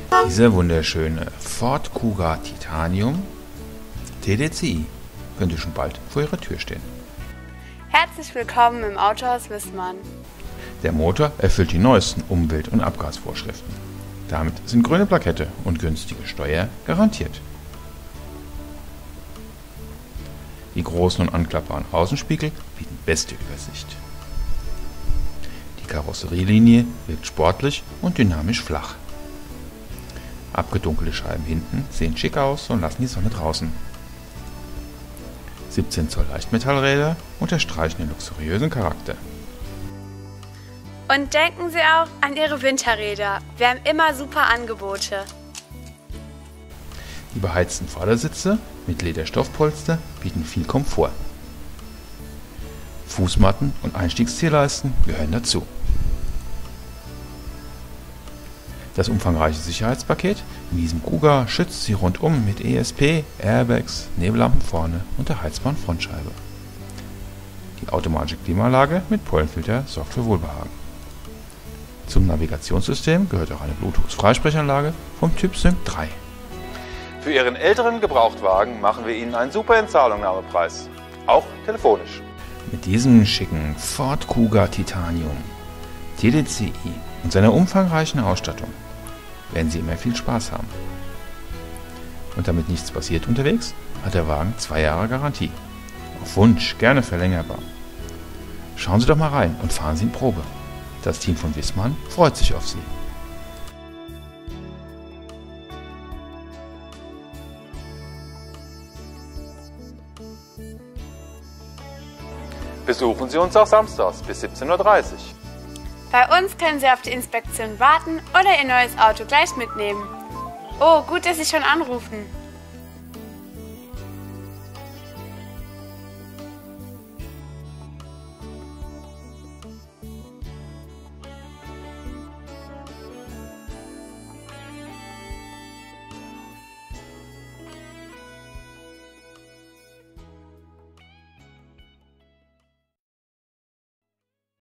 Dieser wunderschöne Ford Kuga Titanium TDCi könnte schon bald vor Ihrer Tür stehen. Herzlich willkommen im Autohaus Wissmann. Der Motor erfüllt die neuesten Umwelt- und Abgasvorschriften. Damit sind grüne Plakette und günstige Steuer garantiert. Die großen und anklappbaren Außenspiegel bieten beste Übersicht. Die Karosserielinie wirkt sportlich und dynamisch flach. Abgedunkelte Scheiben hinten sehen schick aus und lassen die Sonne draußen. 17 Zoll Leichtmetallräder unterstreichen den luxuriösen Charakter. Und denken Sie auch an Ihre Winterräder. Wir haben immer super Angebote. Die beheizten Vordersitze mit Lederstoffpolster bieten viel Komfort. Fußmatten und Einstiegszierleisten gehören dazu. Das umfangreiche Sicherheitspaket in diesem Kuga schützt Sie rundum mit ESP, Airbags, Nebellampen vorne und der heizbaren Frontscheibe. Die automatische Klimaanlage mit Pollenfilter sorgt für Wohlbehagen. Zum Navigationssystem gehört auch eine Bluetooth-Freisprechanlage vom Typ Sync 3. Für Ihren älteren Gebrauchtwagen machen wir Ihnen einen super Entzahlungnahmepreis. Auch telefonisch. Mit diesem schicken Ford Kuga Titanium TDCi und seiner umfangreichen Ausstattung werden Sie immer viel Spaß haben. Und damit nichts passiert unterwegs, hat der Wagen 2 Jahre Garantie. Auf Wunsch, gerne verlängerbar. Schauen Sie doch mal rein und fahren Sie in Probe. Das Team von Wissmann freut sich auf Sie. Besuchen Sie uns auch samstags bis 17:30 Uhr. Bei uns können Sie auf die Inspektion warten oder Ihr neues Auto gleich mitnehmen. Oh, gut, dass Sie schon anrufen.